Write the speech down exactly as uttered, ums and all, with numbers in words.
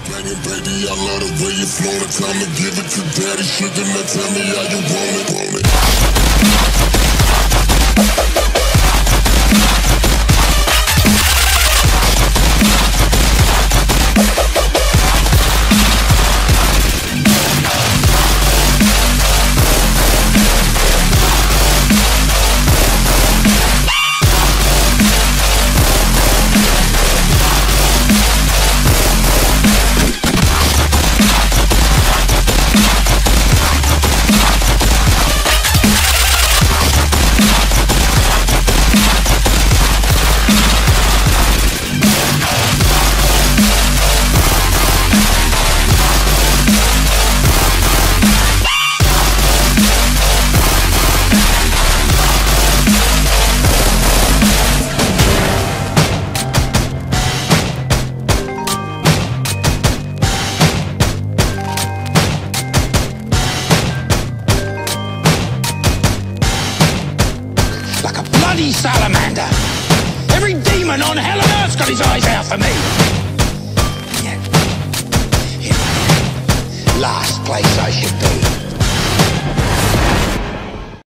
Banging, baby, I love the way you flown it. Time to give it to daddy. Sugar, now tell me how you want it, want it. Bloody salamander! Every demon on hell and earth's got his eyes out for me! Yeah. Yeah. Last place I should be.